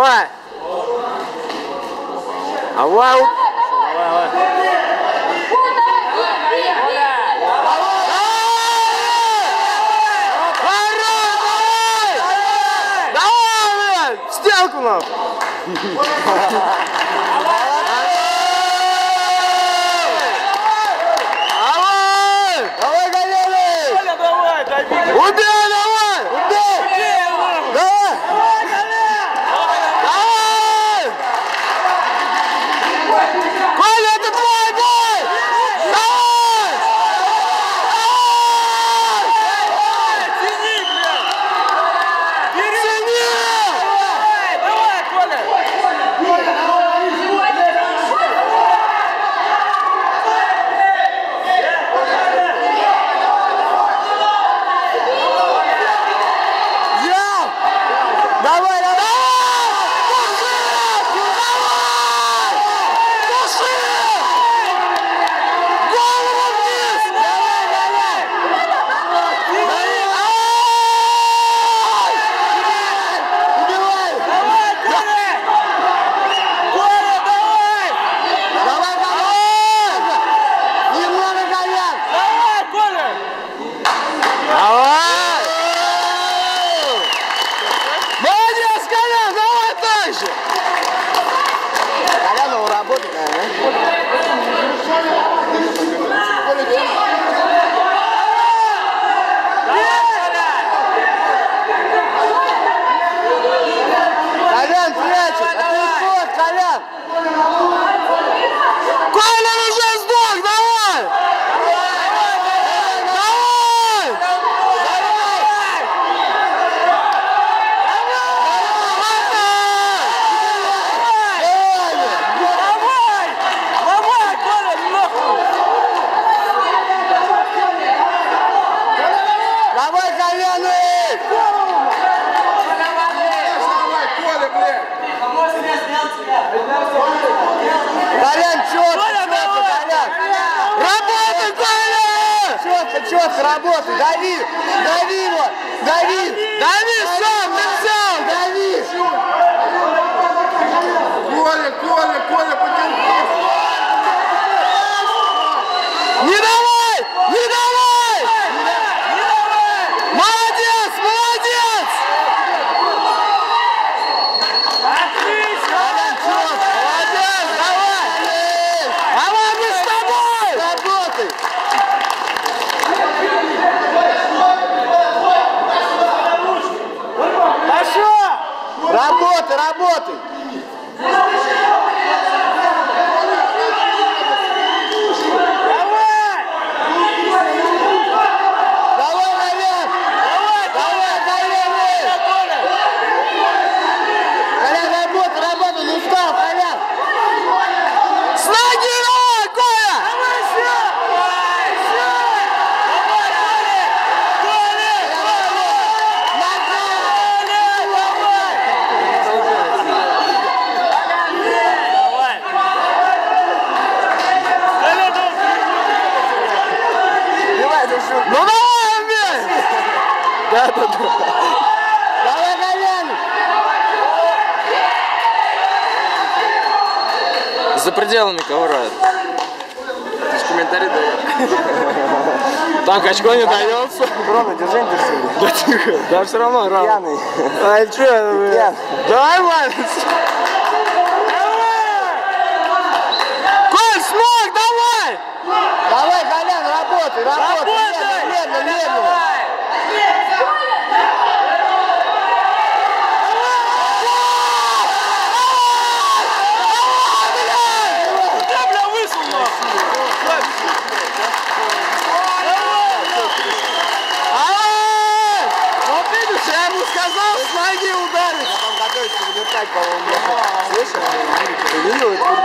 Давай! Давай! Давай! Стенку нам! Давай, Галерий! Давай, дай беги! Убей, давай! Убей! Давай! Давай! Коля, это твой бой! Давай! Тяни, блядь! Тяни! Давай, Коля! Давай, давай! Четко работай, дави, дави его, дави, дави, сам, ты сам, дави. Коля, потяни. Не давай, не давай. Молодец, молодец. Отлично! Молодец, давай. Давай, мы с тобой. Работай. Работай, работай! Давай наверх! Давай, Колян! Колян, работай, ну встал, Колян! С ноги давай, Коля! Ну давай, убей! Да. Давай, Колян! За пределами ковра. Ты же комментарий даешь. Так, очко не дается. Рома, держи, не держи. Да тихо, да все равно рано. Пьяный. А что? Пьяный. Давай, Ваня! Коль, с ног, давай! Давай, Колян, работай! Медленно! Вот видишь, я ему сказал, с ноги ударить. Готовится вылетать, по-моему. Слышишь? Ты видел?